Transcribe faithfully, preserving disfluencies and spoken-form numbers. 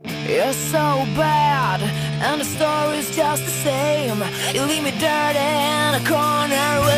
You're so bad, and the story's just the same. You leave me dirty in a corner